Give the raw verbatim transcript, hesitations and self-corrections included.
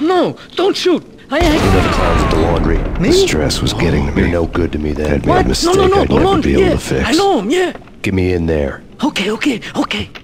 no, don't shoot. I ain't... You know the clowns at the laundry? Me? The stress was getting to me. You're no good to me then. Made a What? mistake No, no, no, I'd the never laundry, be able yeah. to fix. I know him, yeah. Get me in there. Okay, okay, okay.